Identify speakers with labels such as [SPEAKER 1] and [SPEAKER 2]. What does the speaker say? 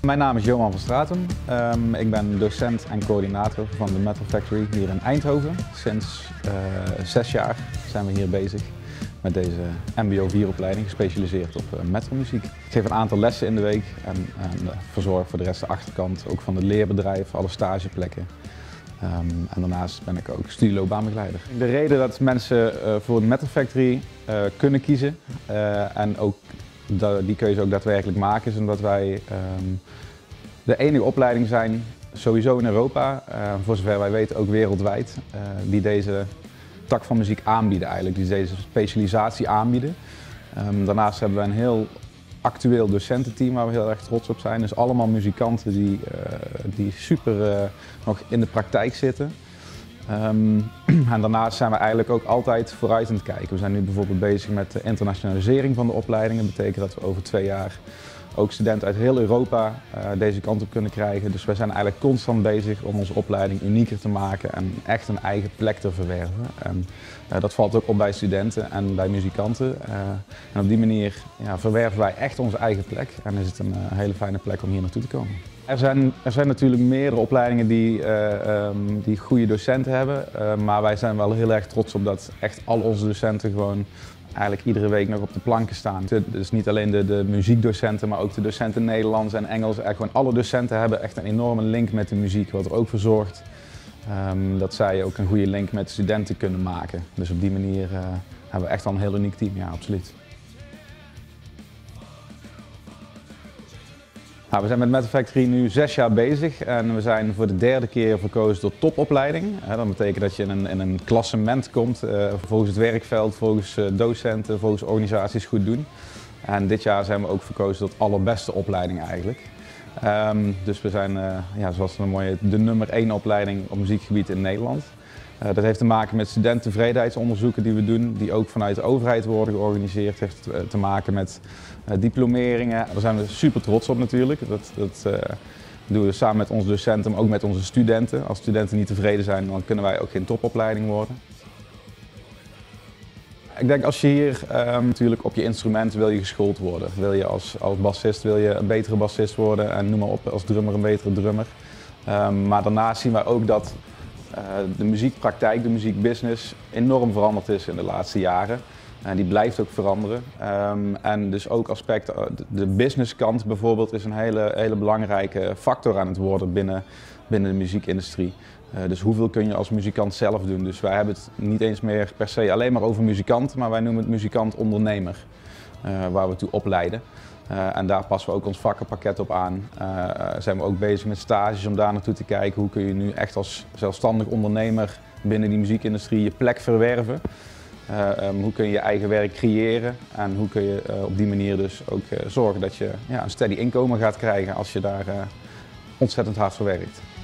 [SPEAKER 1] Mijn naam is Johan van Stratum. Ik ben docent en coördinator van de Metal Factory hier in Eindhoven. Sinds 6 jaar zijn we hier bezig met deze MBO 4-opleiding gespecialiseerd op metalmuziek. Ik geef een aantal lessen in de week en verzorg voor de rest de achterkant ook van het leerbedrijf, alle stageplekken. En daarnaast ben ik ook studieloopbaanbegeleider. De reden dat mensen voor de Metal Factory kunnen kiezen en ook die keuze ook daadwerkelijk maken is omdat wij de enige opleiding zijn, sowieso in Europa, voor zover wij weten ook wereldwijd, die deze tak van muziek aanbieden eigenlijk, die deze specialisatie aanbieden. Daarnaast hebben we een heel actueel docententeam waar we heel erg trots op zijn. Dus allemaal muzikanten die super nog in de praktijk zitten. En daarnaast zijn we eigenlijk ook altijd vooruit aan het kijken. We zijn nu bijvoorbeeld bezig met de internationalisering van de opleidingen. Dat betekent dat we over 2 jaar ook studenten uit heel Europa deze kant op kunnen krijgen. Dus wij zijn eigenlijk constant bezig om onze opleiding unieker te maken en echt een eigen plek te verwerven. En dat valt ook op bij studenten en bij muzikanten. En op die manier verwerven wij echt onze eigen plek en is het een hele fijne plek om hier naartoe te komen. Er zijn natuurlijk meerdere opleidingen die goede docenten hebben, maar wij zijn wel heel erg trots op dat echt al onze docenten gewoon eigenlijk iedere week nog op de planken staan. Dus niet alleen de muziekdocenten, maar ook de docenten Nederlands en Engels. Eigenlijk gewoon alle docenten hebben echt een enorme link met de muziek, wat er ook voor zorgt dat zij ook een goede link met de studenten kunnen maken. Dus op die manier hebben we echt wel een heel uniek team, ja, absoluut. Nou, we zijn met Metal Factory nu 6 jaar bezig en we zijn voor de 3e keer verkozen tot topopleiding. Dat betekent dat je in een klassement komt volgens het werkveld, volgens docenten, volgens organisaties goed doen. En dit jaar zijn we ook verkozen tot allerbeste opleiding eigenlijk. Dus we zijn, zoals het mooi heet, de nummer 1 opleiding op muziekgebied in Nederland. Dat heeft te maken met studententevredenheidsonderzoeken die we doen, die ook vanuit de overheid worden georganiseerd. Het heeft te maken met diplomeringen. Daar zijn we super trots op natuurlijk. Dat doen we samen met onze docenten, maar ook met onze studenten. Als studenten niet tevreden zijn, dan kunnen wij ook geen topopleiding worden. Ik denk als je hier natuurlijk op je instrument wil je geschoold worden. Wil je als bassist wil je een betere bassist worden en noem maar op, als drummer een betere drummer. Maar daarnaast zien wij ook dat de muziekpraktijk, de muziekbusiness enorm veranderd is in de laatste jaren. En die blijft ook veranderen. En dus ook aspect, de businesskant bijvoorbeeld is een hele belangrijke factor aan het worden binnen de muziekindustrie. Dus hoeveel kun je als muzikant zelf doen? Dus wij hebben het niet eens meer per se alleen maar over muzikant, maar wij noemen het muzikant-ondernemer, waar we toe opleiden. En daar passen we ook ons vakkenpakket op aan. Zijn we ook bezig met stages om daar naartoe te kijken. Hoe kun je nu echt als zelfstandig ondernemer binnen die muziekindustrie je plek verwerven? Hoe kun je je eigen werk creëren? En hoe kun je op die manier dus ook zorgen dat je een steady inkomen gaat krijgen als je daar ontzettend hard voor werkt.